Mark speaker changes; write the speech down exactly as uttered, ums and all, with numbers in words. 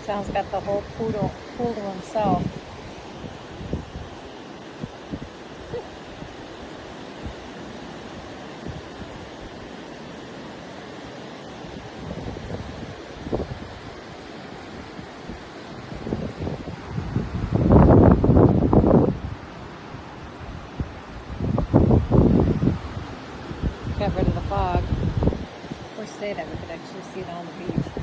Speaker 1: John's got the whole poodle pool to himself. Got rid of the fog. If we stayed there, we could actually see it on the beach.